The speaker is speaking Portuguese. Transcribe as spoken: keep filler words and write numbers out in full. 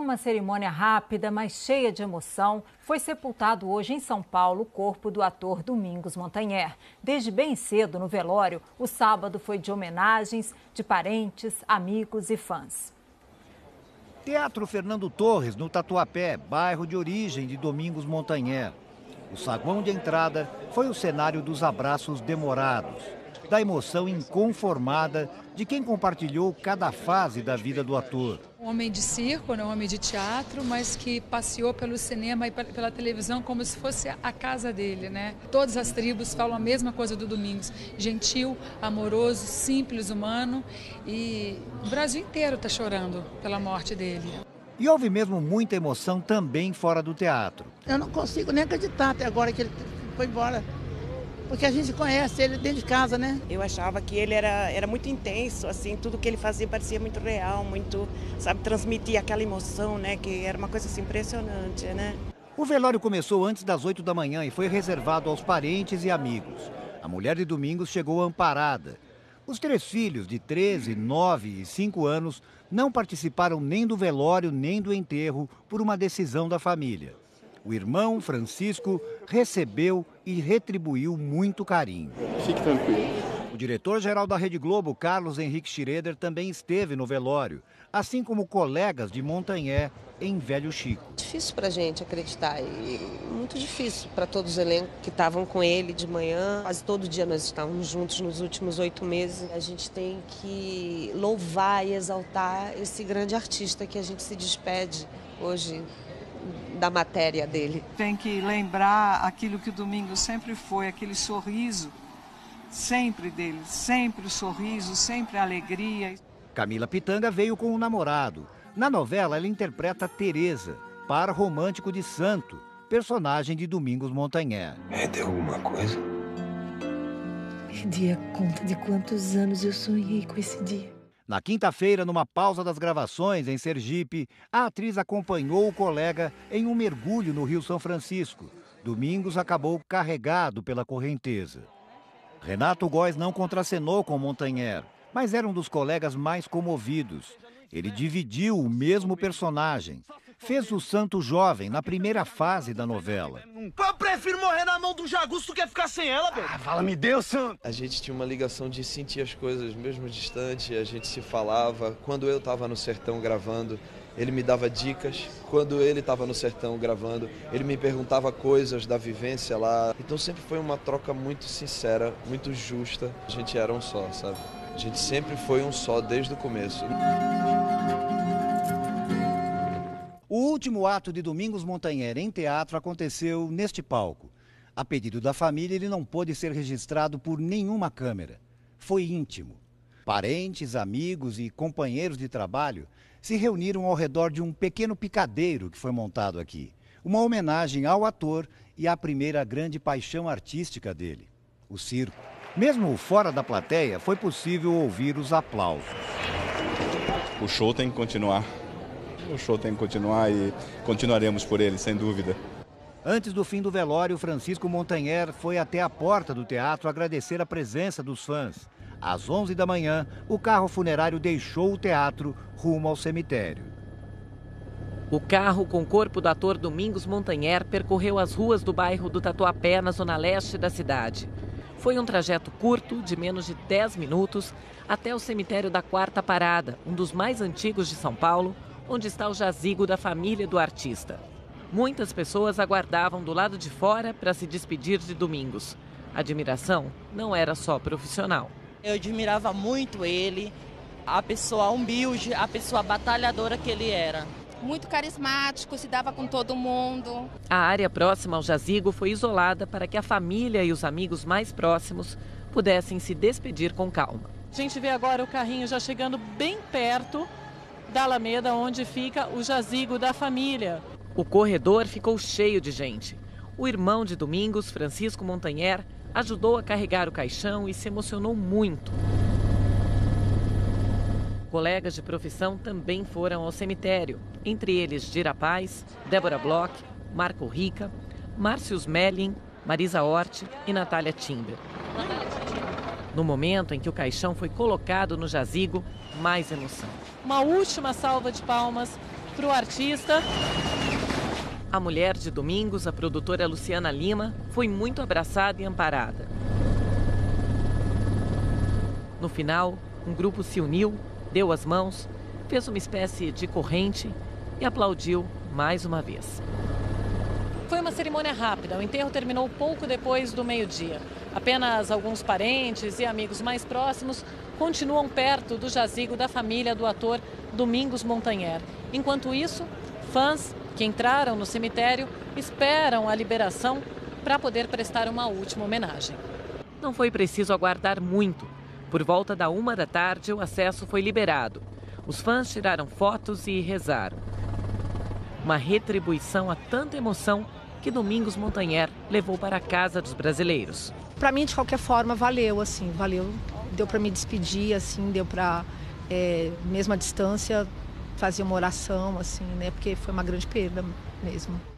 uma cerimônia rápida, mas cheia de emoção, foi sepultado hoje em São Paulo o corpo do ator Domingos Montanher. Desde bem cedo, no velório, o sábado foi de homenagens de parentes, amigos e fãs. Teatro Fernando Torres, no Tatuapé, bairro de origem de Domingos Montanher. O saguão de entrada foi o cenário dos abraços demorados, da emoção inconformada de quem compartilhou cada fase da vida do ator. Um homem de circo, um homem de teatro, mas que passeou pelo cinema e pela televisão como se fosse a casa dele, né? Todas as tribos falam a mesma coisa do Domingos: gentil, amoroso, simples, humano, e o Brasil inteiro está chorando pela morte dele. E houve mesmo muita emoção também fora do teatro. Eu não consigo nem acreditar até agora que ele foi embora. Porque a gente conhece ele dentro de casa, né? Eu achava que ele era, era muito intenso, assim, tudo que ele fazia parecia muito real, muito, sabe, transmitia aquela emoção, né? Que era uma coisa assim, impressionante, né? O velório começou antes das oito da manhã e foi reservado aos parentes e amigos. A mulher de Domingos chegou amparada. Os três filhos, de treze, nove e cinco anos, não participaram nem do velório nem do enterro por uma decisão da família. O irmão, Francisco, recebeu e retribuiu muito carinho. Fique tranquilo. O diretor-geral da Rede Globo, Carlos Henrique Schroeder, também esteve no velório, assim como colegas de Montanher em Velho Chico. Difícil para a gente acreditar e muito difícil para todos os elencos que estavam com ele de manhã. Quase todo dia nós estávamos juntos nos últimos oito meses. A gente tem que louvar e exaltar esse grande artista que a gente se despede hoje da matéria dele. Tem que lembrar aquilo que o Domingos sempre foi, aquele sorriso, sempre dele, sempre o sorriso, sempre a alegria. Camila Pitanga veio com o namorado. Na novela, ela interpreta Teresa, par romântico de Santo, personagem de Domingos Montanher. É, deu alguma coisa? Perdi a conta de quantos anos eu sonhei com esse dia. Na quinta-feira, numa pausa das gravações em Sergipe, a atriz acompanhou o colega em um mergulho no Rio São Francisco. Domingos acabou carregado pela correnteza. Renato Góes não contracenou com Montanher, mas era um dos colegas mais comovidos. Ele dividiu o mesmo personagem. Fez o santo jovem na primeira fase da novela. Eu prefiro morrer na mão do Jagunço do que ficar sem ela, velho. Ah, fala-me Deus, santo. A gente tinha uma ligação de sentir as coisas mesmo distante, a gente se falava. Quando eu estava no sertão gravando, ele me dava dicas. Quando ele estava no sertão gravando, ele me perguntava coisas da vivência lá. Então sempre foi uma troca muito sincera, muito justa. A gente era um só, sabe? A gente sempre foi um só desde o começo. O último ato de Domingos Montanher em teatro aconteceu neste palco. A pedido da família, ele não pôde ser registrado por nenhuma câmera. Foi íntimo. Parentes, amigos e companheiros de trabalho se reuniram ao redor de um pequeno picadeiro que foi montado aqui. Uma homenagem ao ator e à primeira grande paixão artística dele, o circo. Mesmo fora da plateia, foi possível ouvir os aplausos. O show tem que continuar. O show tem que continuar e continuaremos por ele, sem dúvida. Antes do fim do velório, Francisco Montanher foi até a porta do teatro agradecer a presença dos fãs. Às onze da manhã, o carro funerário deixou o teatro rumo ao cemitério. O carro com o corpo do ator Domingos Montanher percorreu as ruas do bairro do Tatuapé, na zona leste da cidade. Foi um trajeto curto, de menos de dez minutos, até o cemitério da Quarta Parada, um dos mais antigos de São Paulo, onde está o jazigo da família do artista. Muitas pessoas aguardavam do lado de fora para se despedir de Domingos. A admiração não era só profissional. Eu admirava muito ele, a pessoa humilde, a pessoa batalhadora que ele era. Muito carismático, se dava com todo mundo. A área próxima ao jazigo foi isolada para que a família e os amigos mais próximos pudessem se despedir com calma. A gente vê agora o carrinho já chegando bem perto da Alameda, onde fica o jazigo da família. O corredor ficou cheio de gente. O irmão de Domingos, Francisco Montanher, ajudou a carregar o caixão e se emocionou muito. Colegas de profissão também foram ao cemitério, entre eles Gira Paz, Débora Bloch, Marco Rica, Márcio Smelling, Marisa Hort e Natália Timber. No momento em que o caixão foi colocado no jazigo, mais emoção. Uma última salva de palmas para o artista. A mulher de Domingos, a produtora Luciana Lima, foi muito abraçada e amparada. No final, um grupo se uniu, deu as mãos, fez uma espécie de corrente e aplaudiu mais uma vez. Foi uma cerimônia rápida. O enterro terminou pouco depois do meio-dia. Apenas alguns parentes e amigos mais próximos continuam perto do jazigo da família do ator Domingos Montanher. Enquanto isso, fãs que entraram no cemitério esperam a liberação para poder prestar uma última homenagem. Não foi preciso aguardar muito. Por volta da uma da tarde, o acesso foi liberado. Os fãs tiraram fotos e rezaram. Uma retribuição a tanta emoção que Domingos Montanher levou para a casa dos brasileiros. Para mim, de qualquer forma, valeu, assim, valeu. Deu para me despedir, assim, deu para, é, mesmo à distância, fazer uma oração, assim, né? Porque foi uma grande perda mesmo.